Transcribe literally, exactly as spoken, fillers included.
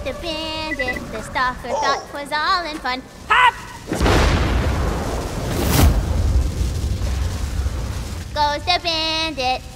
the bandit. The stalker oh. thought 'twas all in fun. Hop! Goes the bandit.